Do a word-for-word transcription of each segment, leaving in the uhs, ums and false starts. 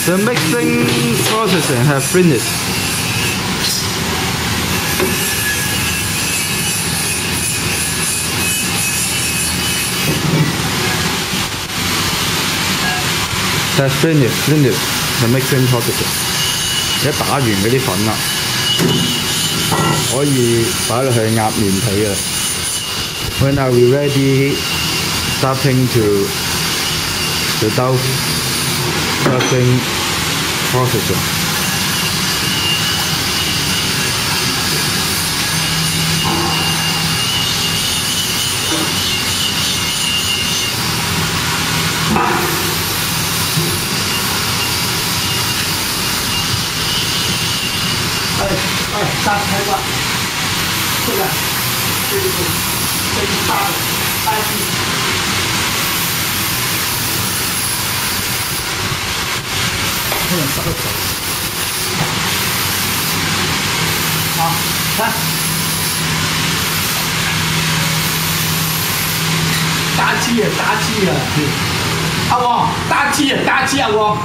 The mixing processing have finished. Has finished, finished the mixing processing. 而家打完嗰啲粉啦，可以擺落去壓面皮啊。When are we ready? Starting to the dough starting processing. Ê, ê, ta thấy quá. Thế là đây là đây là ta ta chi. Thế là sao được? Hả? Hả? Đá chi à, đá chi à. À wo, đá chi à, đá chi à wo.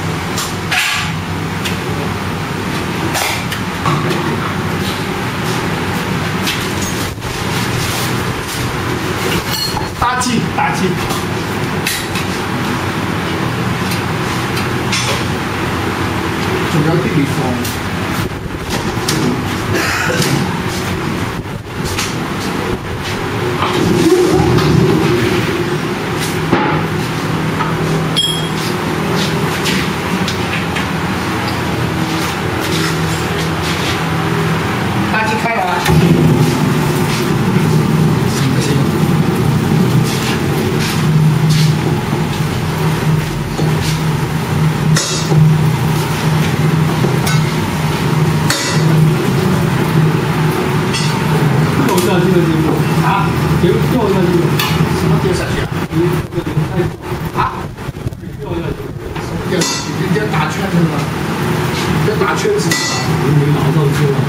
Đá chi, đá chi.仲有啲地方。垃圾开了。行不行？掉下去的结果啊？掉掉下去了？什么掉下去啊？你这个太啊？掉下去，什么掉下去？人家打圈子吗？人家打圈子，我没拿到就了。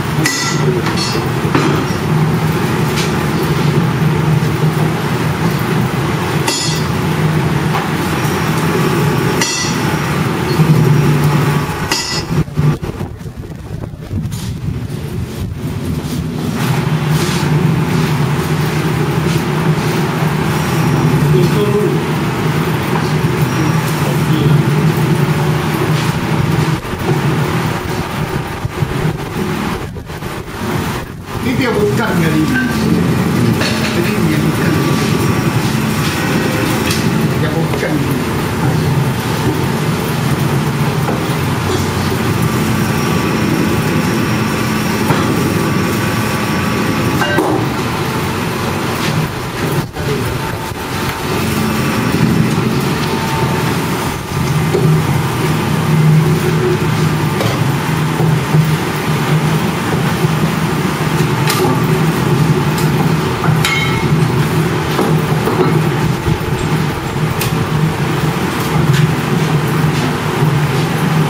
呢啲有冇根嘅呢啲？嗰啲嘢根有冇根？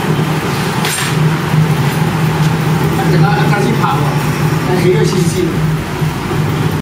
幾多先先？